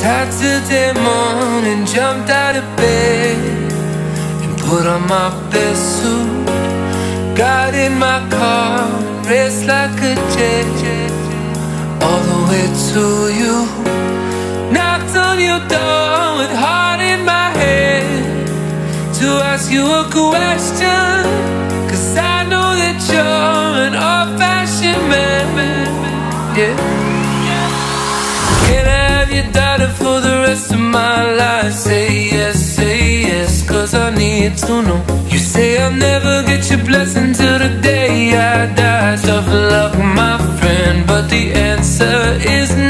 Saturday morning, jumped out of bed and put on my best suit. Got in my car and raced like a jet all the way to you. Knocked on your door with heart in my head to ask you a question, 'cause I know that you're an old-fashioned man. Yeah. Can I have your daughter for the rest of my life? Say yes, 'cause I need to know. You say I'll never get your blessing till the day I die. Tough luck, my friend, but the answer is no.